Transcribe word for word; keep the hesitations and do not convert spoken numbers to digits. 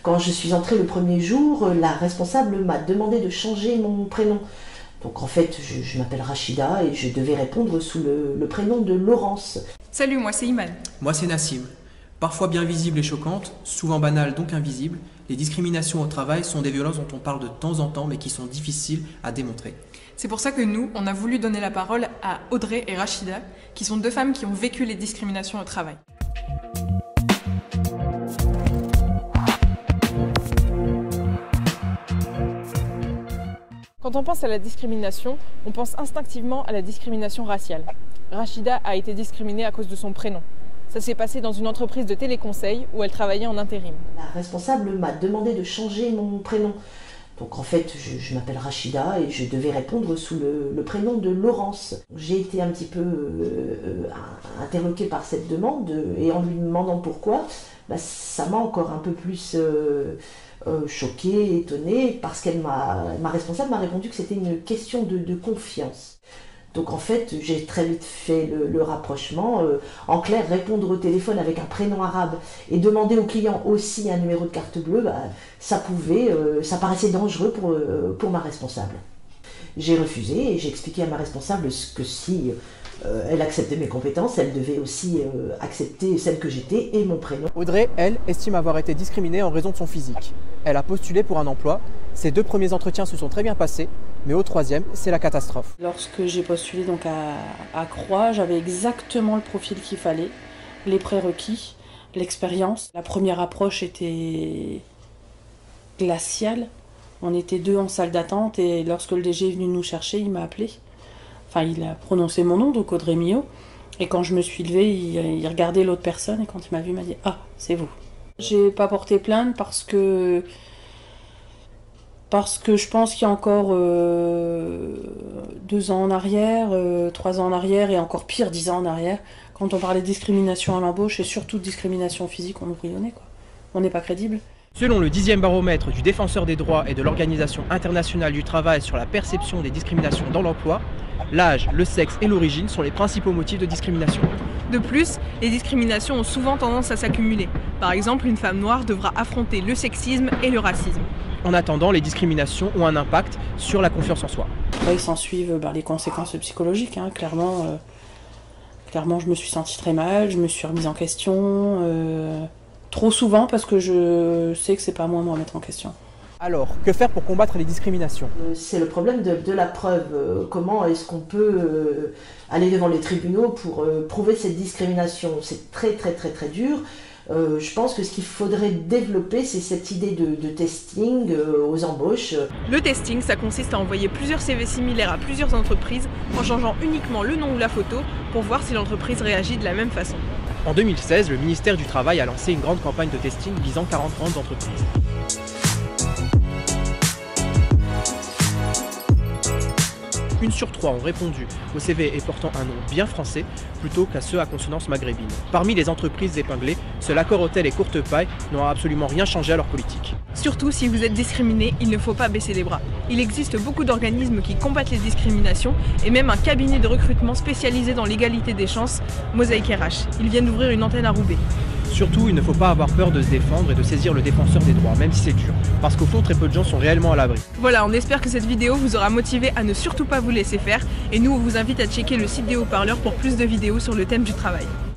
Quand je suis entrée le premier jour, la responsable m'a demandé de changer mon prénom. Donc en fait, je, je m'appelle Rachida et je devais répondre sous le, le prénom de Laurence. Salut, moi c'est Iman. Moi c'est Nassim. Parfois bien visibles et choquantes, souvent banales donc invisibles, les discriminations au travail sont des violences dont on parle de temps en temps mais qui sont difficiles à démontrer. C'est pour ça que nous, on a voulu donner la parole à Audrey et Rachida, qui sont deux femmes qui ont vécu les discriminations au travail. Quand on pense à la discrimination, on pense instinctivement à la discrimination raciale. Rachida a été discriminée à cause de son prénom. Ça s'est passé dans une entreprise de téléconseil où elle travaillait en intérim. La responsable m'a demandé de changer mon prénom. Donc en fait, je, je m'appelle Rachida et je devais répondre sous le, le prénom de Laurence. J'ai été un petit peu euh, interloquée par cette demande et en lui demandant pourquoi, bah, ça m'a encore un peu plus euh, euh, choquée, étonnée, parce qu'elle m'a, ma responsable m'a répondu que c'était une question de, de confiance. Donc en fait, j'ai très vite fait le, le rapprochement. Euh, en clair, répondre au téléphone avec un prénom arabe et demander au client aussi un numéro de carte bleue, bah, ça pouvait, euh, ça paraissait dangereux pour, euh, pour ma responsable. J'ai refusé et j'ai expliqué à ma responsable que si euh, elle acceptait mes compétences, elle devait aussi euh, accepter celle que j'étais et mon prénom. Audrey, elle, estime avoir été discriminée en raison de son physique. Elle a postulé pour un emploi. Ses deux premiers entretiens se sont très bien passés, mais au troisième, c'est la catastrophe. Lorsque j'ai postulé donc à, à Croix, j'avais exactement le profil qu'il fallait, les prérequis, l'expérience. La première approche était glaciale. On était deux en salle d'attente et lorsque le D G est venu nous chercher, il m'a appelé. Enfin, il a prononcé mon nom, donc Audrey Millot. Et quand je me suis levée, il, il regardait l'autre personne et quand il m'a vu, il m'a dit « Ah, c'est vous ». J'ai pas porté plainte parce que, parce que je pense qu'il y a encore euh, deux ans en arrière, euh, trois ans en arrière et encore pire, dix ans en arrière, quand on parlait de discrimination à l'embauche et surtout de discrimination physique, on ouvrit le nez, quoi. On n'est pas crédible. Selon le dixième baromètre du Défenseur des droits et de l'Organisation internationale du travail sur la perception des discriminations dans l'emploi, l'âge, le sexe et l'origine sont les principaux motifs de discrimination. De plus, les discriminations ont souvent tendance à s'accumuler. Par exemple, une femme noire devra affronter le sexisme et le racisme. En attendant, les discriminations ont un impact sur la confiance en soi. Après, ils s'en suivent bah, les conséquences psychologiques. Hein. Clairement, euh, clairement, je me suis sentie très mal, je me suis remise en question, euh, trop souvent parce que je sais que c'est pas moi à me remettre en question. Alors, que faire pour combattre les discriminations? C'est le problème de, de la preuve. Euh, comment est-ce qu'on peut euh, aller devant les tribunaux pour euh, prouver cette discrimination? C'est très très très très dur. Euh, je pense que ce qu'il faudrait développer, c'est cette idée de, de testing euh, aux embauches. Le testing, ça consiste à envoyer plusieurs C V similaires à plusieurs entreprises en changeant uniquement le nom ou la photo pour voir si l'entreprise réagit de la même façon. En deux mille seize, le ministère du Travail a lancé une grande campagne de testing visant quarante grandes entreprises. Une sur trois ont répondu au C V et portant un nom bien français plutôt qu'à ceux à consonance maghrébine. Parmi les entreprises épinglées, seul Accor Hôtel et Courte Paille n'ont absolument rien changé à leur politique. Surtout, si vous êtes discriminé, il ne faut pas baisser les bras. Il existe beaucoup d'organismes qui combattent les discriminations et même un cabinet de recrutement spécialisé dans l'égalité des chances, Mosaïque R H. Ils viennent d'ouvrir une antenne à Roubaix. Surtout, il ne faut pas avoir peur de se défendre et de saisir le défenseur des droits, même si c'est dur. Parce qu'au fond, très peu de gens sont réellement à l'abri. Voilà, on espère que cette vidéo vous aura motivé à ne surtout pas vous laisser faire. Et nous, on vous invite à checker le site des Haut-Parleurs pour plus de vidéos sur le thème du travail.